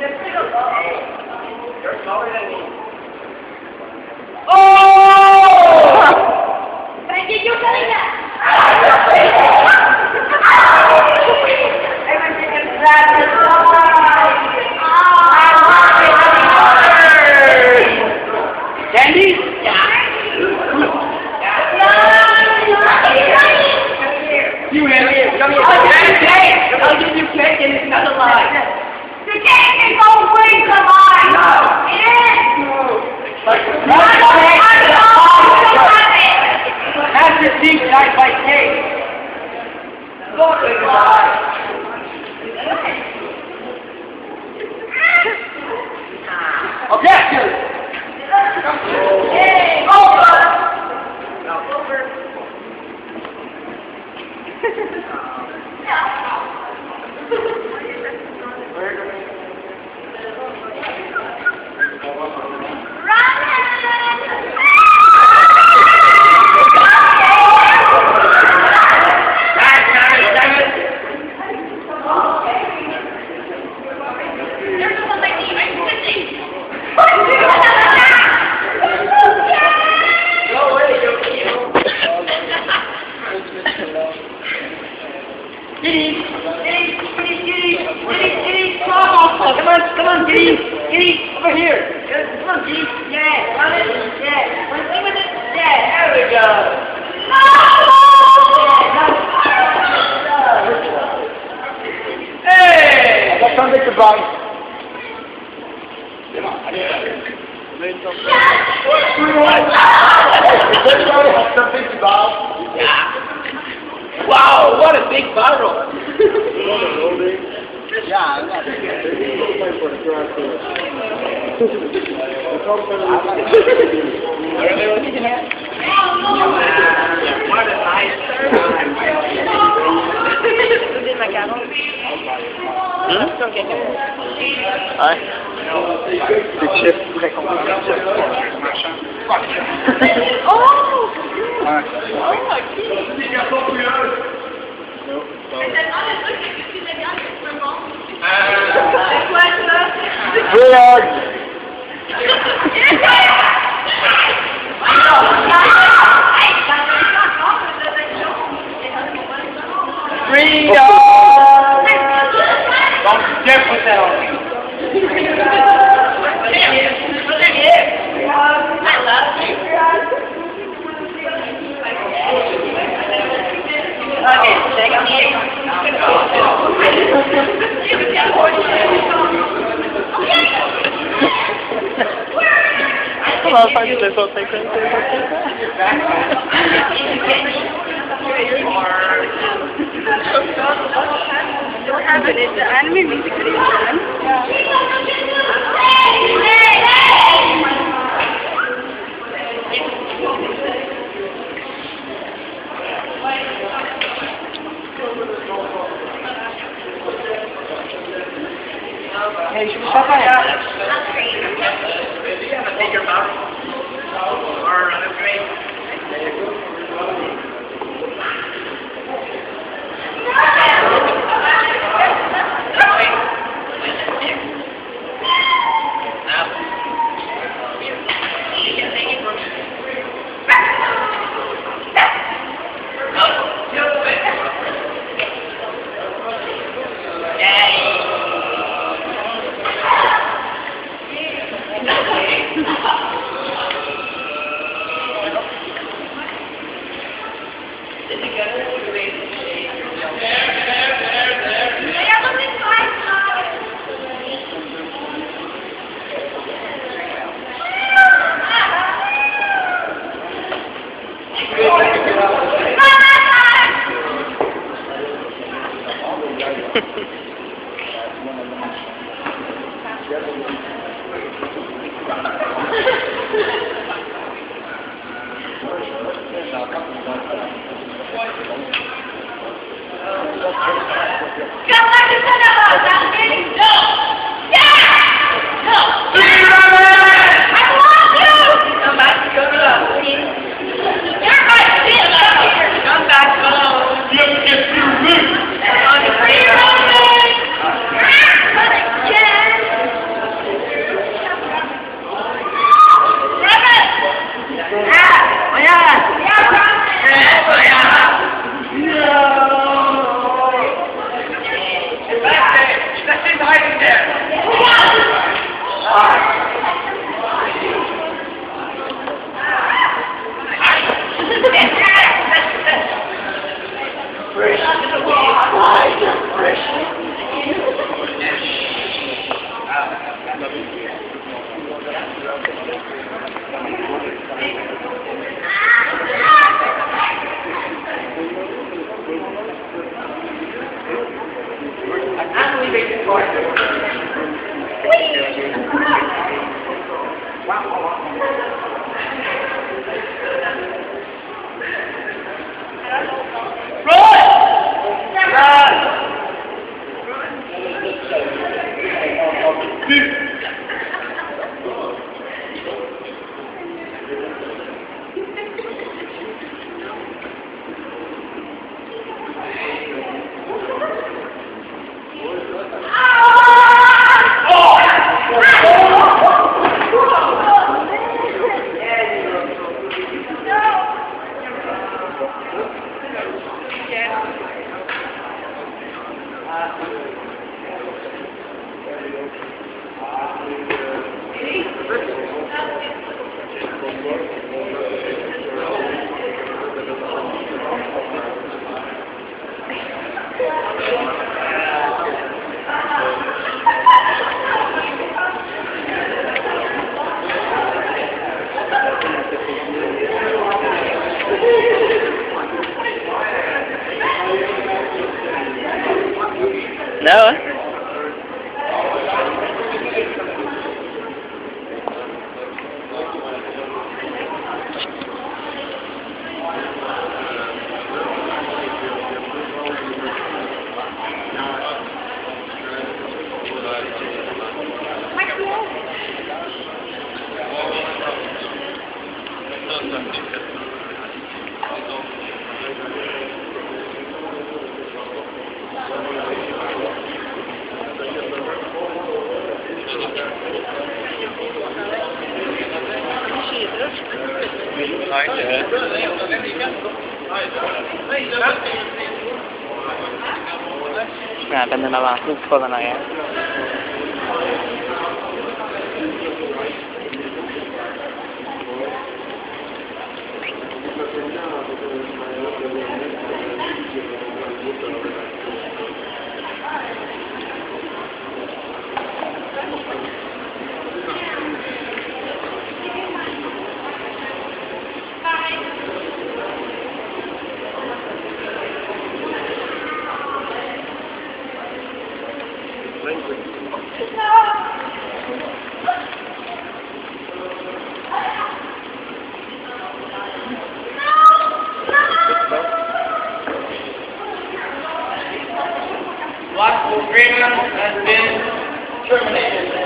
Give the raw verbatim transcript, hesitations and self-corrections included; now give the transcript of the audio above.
You're smaller than me. Oh! Can I get you something now? Candy? Yeah. You have it. Come here. I'll give you cake and it's not a lie. The cake is always a lie. No. It is. Master Chief died by cake. Look at the lie. Objection. Hey, over. No, over. Giddy, giddy, giddy, giddy, giddy, giddy, come on, come on, come on, giddy, giddy, over here. Come on, giddy, yeah, run it, yeah, run it with it, yeah, there we go. No! Hey! That's something to buy. Come on, I need something to buy. Yeah. Wow, what a big barrel! Yeah, I'm not what a nice Ouais. C'est chef très compliqué. Oh! Ouais. Vlog! freedom! Don't dare put that on me. Okay, take it. Come on, find this little thing. What happened is the anime music video done. Hey, should we stop by? Take your mouth. Or another drink. No, eh? Nah, ganda na lang. Gusto ko na yan. Logical agreement has been terminated.